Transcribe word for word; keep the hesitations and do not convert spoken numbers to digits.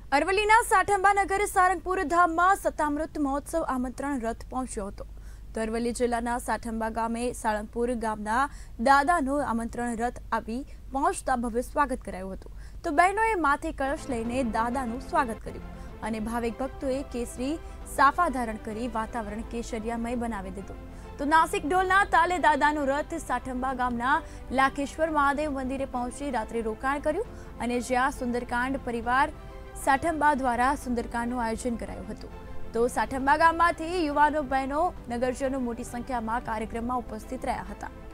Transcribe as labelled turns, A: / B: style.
A: અરવલ્લીના સાઠંબા નગર સારંગપુર ધામમાં સત્તામૃત મહોત્સવ આમંત્રણ રથ પહોંચ્યો હતો। તો અરવલ્લી જિલ્લાના સાઠંબા ગામે સાળંગપુર ગામના દાદાનું આમંત્રણ રથ આવી પહોંચતા ભવ્ય સ્વાગત કરાયું હતું। તો બહેનોએ માથે કળશ લઈને દાદાનું સ્વાગત કર્યું અને ભાવિક ભક્તોએ કેસરી સાફા ધારણ કરી વાતાવરણ કેસરિયામય બનાવી દીધું। તો નાસિક ઢોલના તાલે દાદાનું રથ સાઠંબા ગામના લાખેશ્વર મહાદેવ મંદિરે પહોંચી રાત્રે રોકાણ કર્યું અને જ્યાં સુંદરકાંડ પરિવાર સાઠંબા દ્વારા સુંદરકાંડનું આયોજન કરાયું હતું। તો સાઠંબા ગામમાંથી યુવાનો બહેનો નગરજનો મોટી સંખ્યામાં કાર્યક્રમમાં ઉપસ્થિત રહ્યા હતા।